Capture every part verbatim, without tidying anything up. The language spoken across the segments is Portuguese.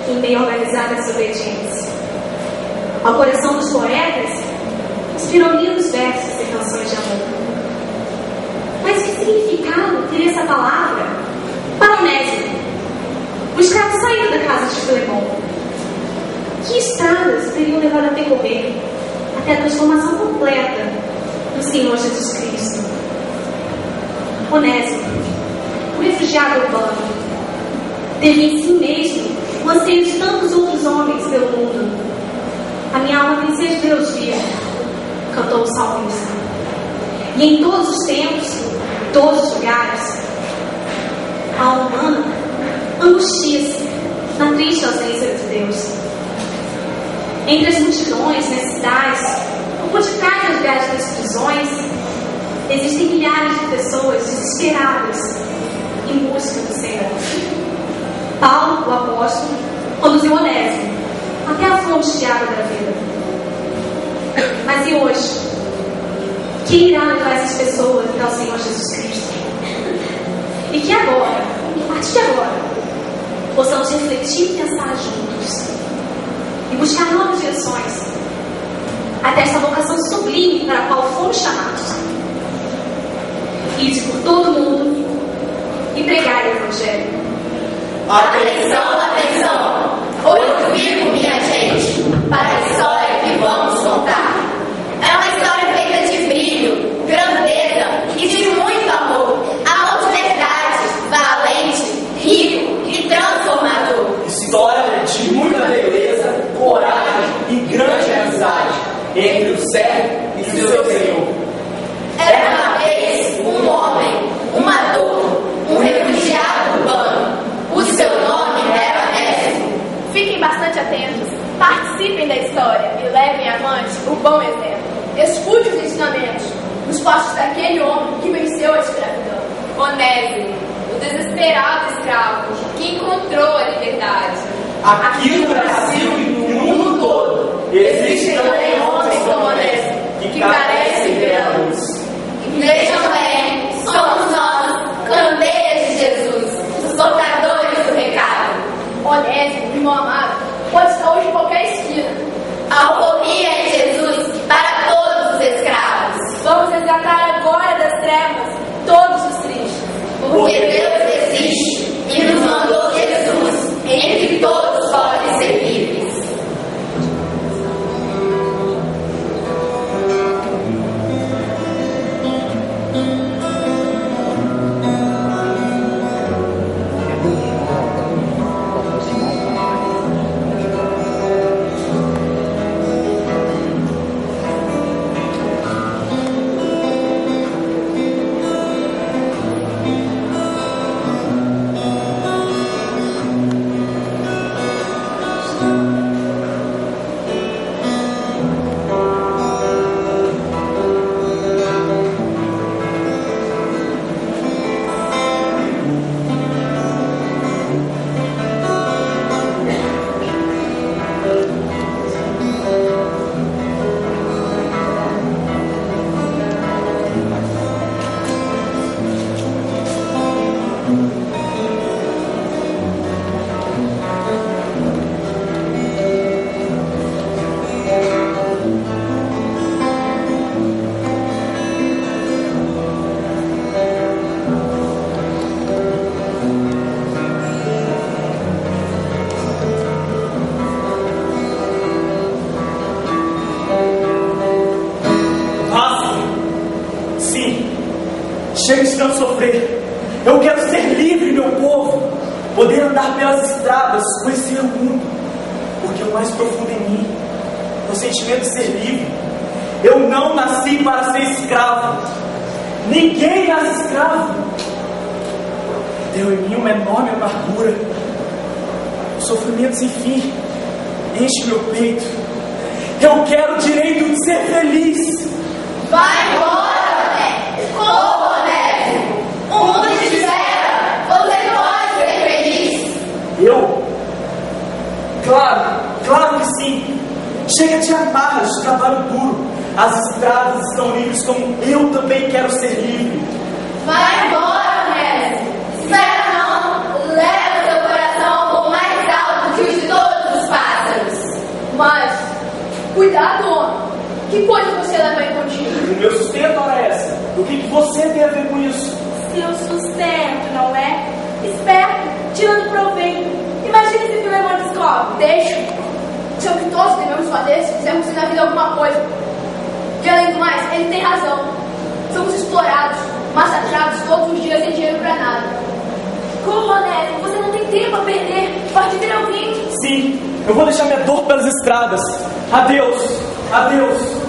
em meio à organizada desobediência. Ao coração dos poetas, inspiram lindos versos e canções de amor. Mas que significado teria essa palavra para Onésimo, o escravo saído da casa de Filemon? Que estradas teriam levado a percorrer até a transformação completa do Senhor Jesus Cristo? Onésimo, o refugiado urbano, teve em si mesmo o anseio de tantos outros homens pelo mundo. A minha alma tem sede de Deus vivo, cantou o salmista. E em todos os tempos, em todos os lugares, a alma humana angustia-se na triste ausência de Deus. Entre as multidões, nas cidades, ou por detrás das grades das prisões, existem milhares de pessoas desesperadas em busca do Senhor. Paulo, o apóstolo, conduziu Onésimo até a fonte de água da vida. Mas e hoje? Quem irá levar essas pessoas até o Senhor Jesus Cristo? E que agora, a partir de agora, possamos refletir e pensar juntos e buscar novas direções até esta vocação sublime para a qual fomos chamados. Ide por todo mundo e pregai o Evangelho. Atenção, atenção! Olho vivo, minha gente, para a história que vamos contar. É uma história feita de brilho, grandeza e de muito amor. Amor de verdade, valente, rico e transformador. História de muita beleza, coragem e grande amizade entre o servo e seu Senhor. Era uma vez um homem, um adulto, um refugiado urbano. O seu nome era Onésimo. Fiquem bastante atentos, participem da história e levem avante o bom exemplo. Escute os ensinamentos nos passos daquele homem que venceu a escravidão. Onésimo, o desesperado escravo que encontrou a liberdade. Aqui no Brasil e no mundo todo existem também homens como Onésimo que carecem pela luz. Vejam bem, somos nós, candeias de Jesus, os portadores do recado. Onésimo, irmão amado, pode estar hoje em qualquer esquina. A alforria é Jesus para todos os escravos. Vamos resgatar agora das trevas todos os tristes. Porque Deus existe e nos mandou Jesus, em que todos podem ser livres. Chega de tanto sofrer. Eu quero ser livre, meu povo, poder andar pelas estradas, conhecer o mundo, porque o mais profundo em mim é o sentimento de ser livre. Eu não nasci para ser escravo. Ninguém nasce escravo. Deu em mim uma enorme amargura. O sofrimento sem fim enche meu peito. Eu quero o direito de ser feliz. Vai embora, né? Corra, Onésimo. O mundo te espera. Você pode ser feliz. Eu? Claro, claro que sim. Chega de amarras, de trabalho duro. As estradas estão livres como eu também quero ser livre. Vai embora, Onésimo. Espera não. Leva seu coração ao voo mais alto que o de todos. Cuidado, homem. Que coisa você leva aí contigo? O meu sustento, ora essa. O que, que você tem a ver com isso? Seu sustento, não é? Esperto, tirando proveito. Imagine se Filemão descobre. Deixa. Se é o que todos devemos fazer se quisermos ter na vida alguma coisa. E além do mais, ele tem razão. Somos explorados, massacrados todos os dias sem dinheiro pra nada. Corra, Onésimo, você não tem tempo a perder. Pode vir alguém. Sim, eu vou deixar minha dor pelas estradas. Adeus, adeus.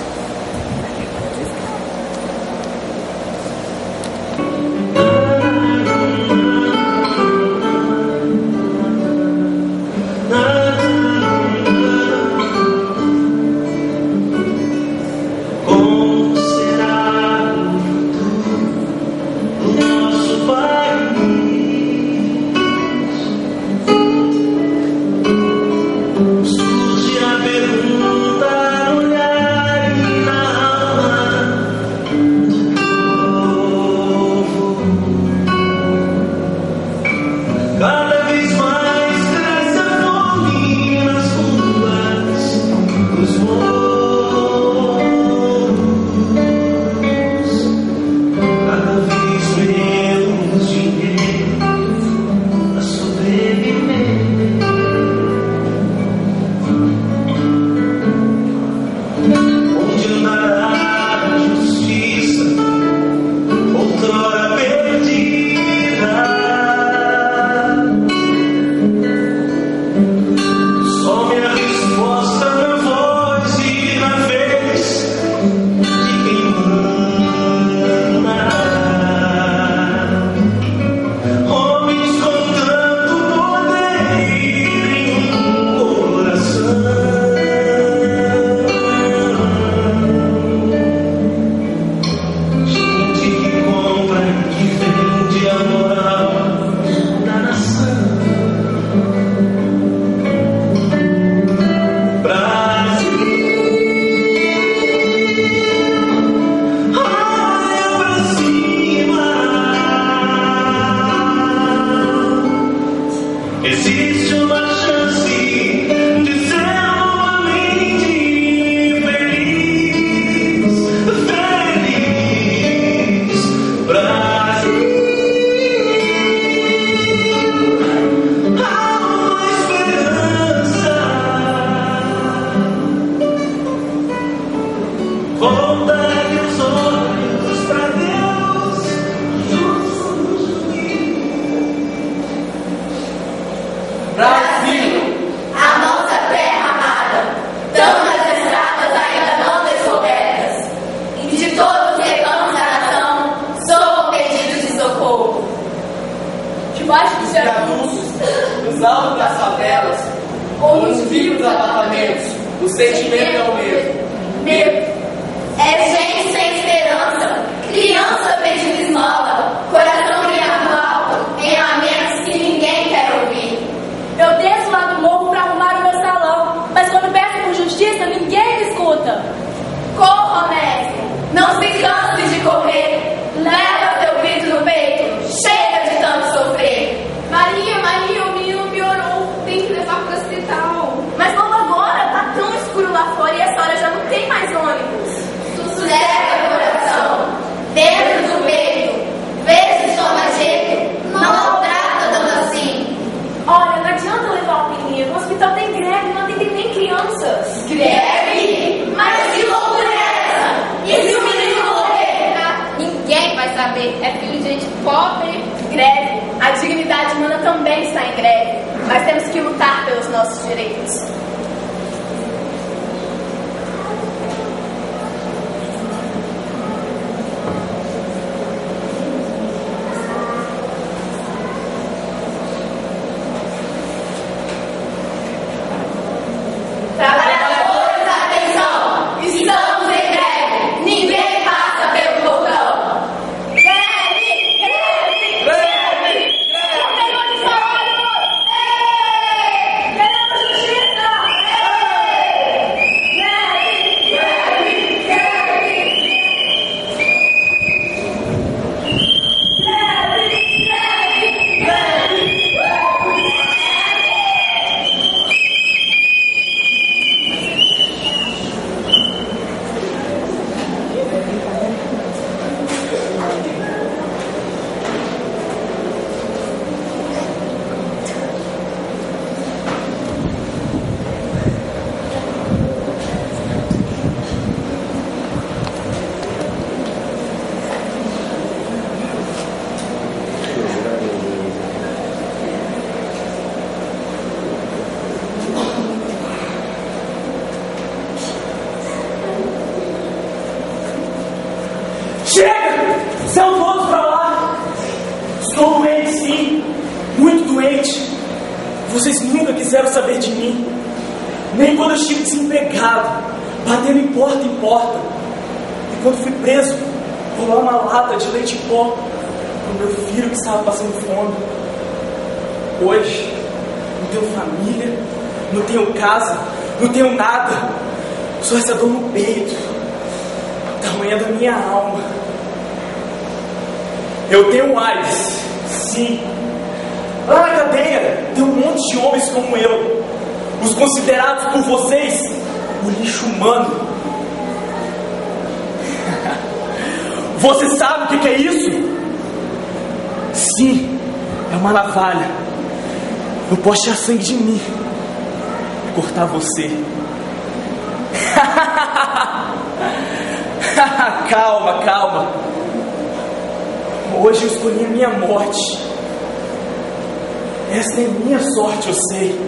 É filho de gente pobre, greve. A dignidade humana também está em greve. Mas temos que lutar pelos nossos direitos. Trabalhadores, atenção! Estamos em greve! Ninguém passa pelo portão! Greve! Greve! Greve! Greve! Queremos salário! Queremos justiça! quiseram saber de mim. Nem quando eu estive desempregado, batendo em porta em porta. E quando fui preso, rolar uma lata de leite em pó pro meu filho que estava passando fome. Hoje, não tenho família, não tenho casa, não tenho nada. Só essa dor no peito, tamanha da minha alma. Eu tenho AIDS, sim. Lá na cadeia tem um monte de homens como eu, os considerados por vocês o lixo humano. Você sabe o que, que é isso? Sim, é uma navalha. Eu posso tirar sangue de mim e cortar você. Calma, calma. Hoje eu escolhi a minha morte. Essa é minha sorte, eu sei.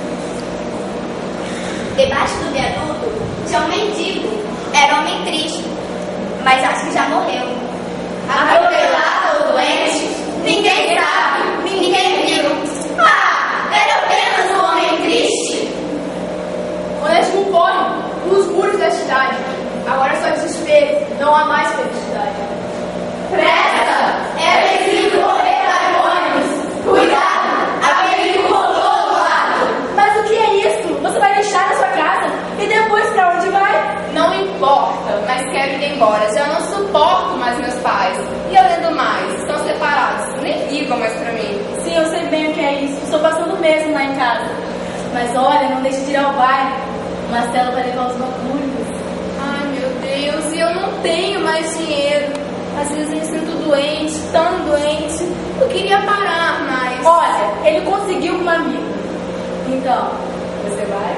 Debaixo do viaduto tinha um mendigo. Era um homem triste, mas acho que já morreu. Atropelado ou doente, ninguém sabe, ninguém viu. Ah, era apenas um homem triste. Onésimo corre nos muros da cidade. Agora só desespero, não há mais felicidade. Presta, é preciso correr para o ônibus. Cuidado, aquele que voltou do lado. Mas o que é isso? Você vai deixar na sua casa? E depois pra onde vai? Não importa, mas quero ir embora. Já não suporto mais meus pais. E além do mais, estão separados. Nem ligam mais pra mim. Sim, eu sei bem o que é isso. Estou passando mesmo lá em casa. Mas olha, não deixe de ir ao baile. Marcelo vai levar os bagulhos. Ai, meu Deus, e eu não tenho mais dinheiro. Às vezes eu me sinto doente, tão doente. Eu queria parar, mas... Olha, ele conseguiu com uma amiga. Então, você vai?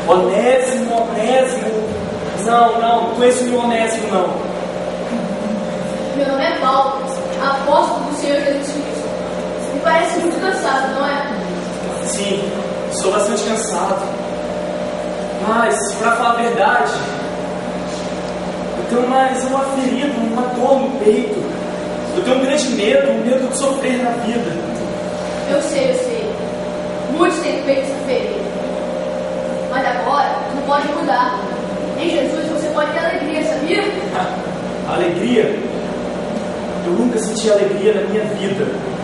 Onésimo, Onésimo. Não, não, não conheço nenhum Onésimo, não. Meu nome é Paulo, apóstolo do Senhor Jesus Cristo. Você me parece muito cansado, não é? Sim, estou bastante cansado. Mas, para falar a verdade, eu tenho mais uma ferida, uma dor no peito. Eu tenho um grande medo, um medo de sofrer na vida. Eu sei, eu sei. Muitos têm peito essa ferida. Mas agora, não pode mudar. Em Jesus você pode ter alegria, sabia? Alegria? Eu nunca senti alegria na minha vida.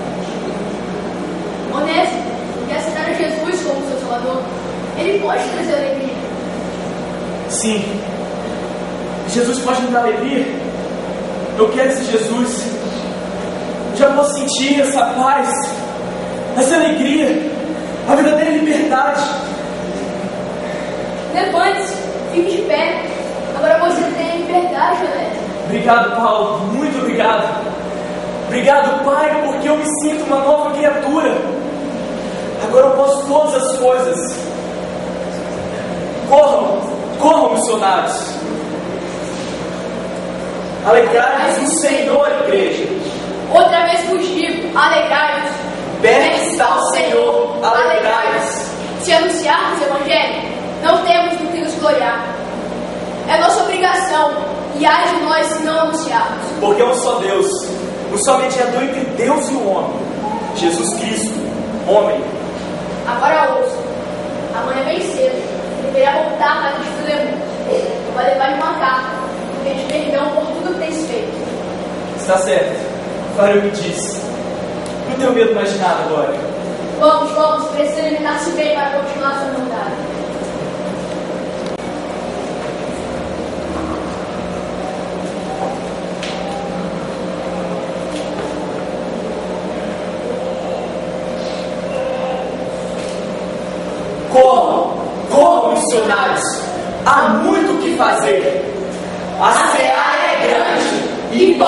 Onésimo, quer aceitar a Jesus como seu Salvador? Ele pode trazer alegria. Sim. Jesus pode me dar alegria. Eu quero esse Jesus. Eu já posso sentir essa paz, essa alegria, a verdadeira liberdade. Levante-se, fique de pé. Agora você tem liberdade, Onésimo. Obrigado, Paulo. Muito obrigado. Obrigado, Pai, porque eu me sinto uma nova criatura. Agora eu posso todas as coisas. Corram, corram, missionários. Alegrai-vos no Senhor, igreja. Outra vez vos digo, alegrai-vos. Perto está o Senhor, alegrai-vos. Se anunciarmos o Evangelho, não temos do que nos gloriar. É nossa obrigação, e ai de nós se não anunciarmos. Porque é um só Deus, um só mediador entre Deus e o homem, Jesus Cristo, homem. Agora ouça, amanhã bem cedo, deverá voltar para de Filemon. Vai levar-lhe uma carta, pedir perdão por tudo que tens feito. Está certo, farei o que disse. Não tenho medo mais de nada agora. Vamos, vamos, precisa alimentar-se bem para continuar a sua jornada. Corram, corram, missionários. Há muito o que fazer. A seara é grande e